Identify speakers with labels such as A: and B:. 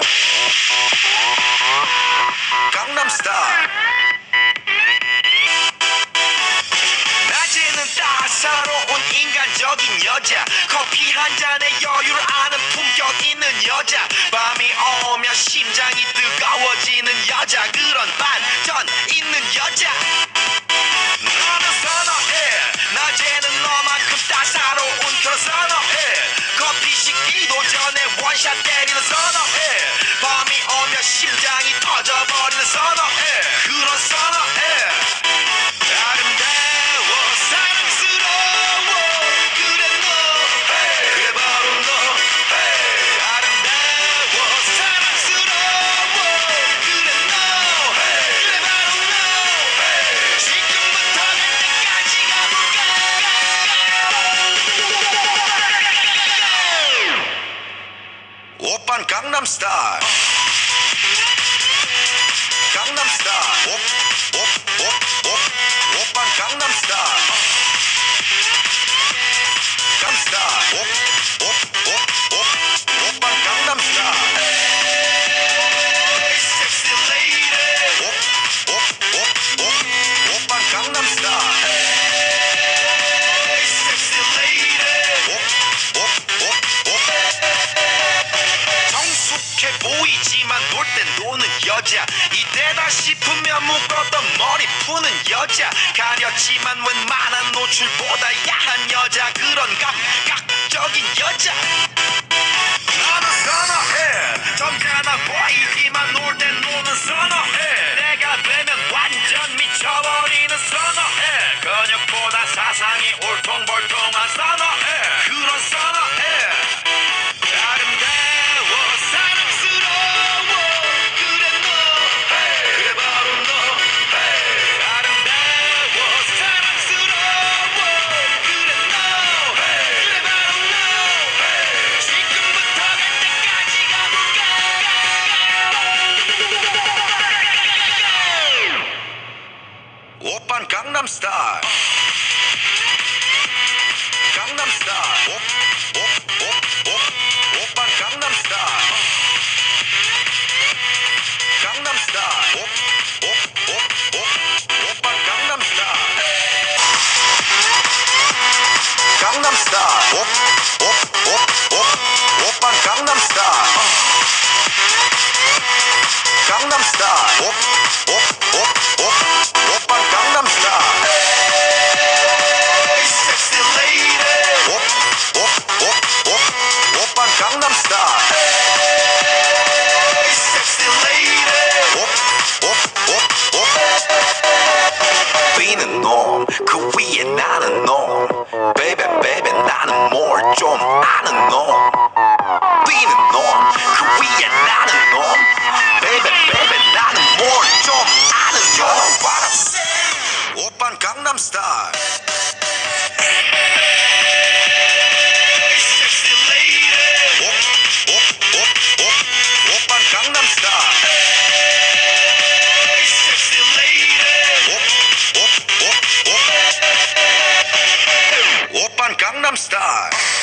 A: 강남스타일. 낮에는 따사로운 인간적인 여자, 커피 한 잔에 여유를 아는 품격 있는 여자, 밤이 오면 심장이 뜨거워지는 여자, 그런 반전 있는 여자. 너는 선호해. 낮에는 너만큼 따사로운 그런 선호해. 커피 식기도 전에 원샷 때리는 선호해. 밤이 오면 심장이 터져버리는 선호해. 그런 선호해. 아름다워 사랑스러워 그래 너 그래 바로 너 아름다워 사랑스러워 그래 너 그래 바로 너 지금부터 갈 때까지 가볼까. 오빤 강남스타일. 강남스타일. 오빤 강남스타일. 강스타일. 오빤 강남스타일. 섹시 레이디. 오빤 강남스타일. 섹시 레이디. 성숙해 보이지만 놀 땐 노는 여자, 이때다 싶으면 묶었던 머리 푸는 여자, 가렸지만 웬만한 노출보다 야한 여자, 그런 감각적인 여자. 나는 선호해. 점잖아 보이지만 놀 땐 노는 선호해. 내가 되면 완전 미쳐버리는 선호해. 근육보다 사상이 울퉁불퉁한 선호해. 그런 선호해. 아름다워 사랑스러워 그래 너 그래 바로 너 아름다워 사랑스러워 그래 너 그래 바로 너 지금부터 갈 때까지 가볼까. 오빤 강남스타일. 강남스타일. 오빤 강남스타일. 강남스타일. 오빤 강남스타일. 강남스타일. 오빤 강남스타일. 강남스타일. 오빤 강남스타일. 섹시 레이디. 오빤 강남스타일. 섹시 레이디. B는 놈, 그 위에 나는 놈. Baby baby 나는 뭘 좀 아는 놈. B는 놈, 그 위에 나는 놈. Baby baby 나는 뭘 좀 아는 놈. 오빤 강남스타일. 섹시 레이디. 오빤 강남스타일. 섹시 레이디. 오빤 강남스타일.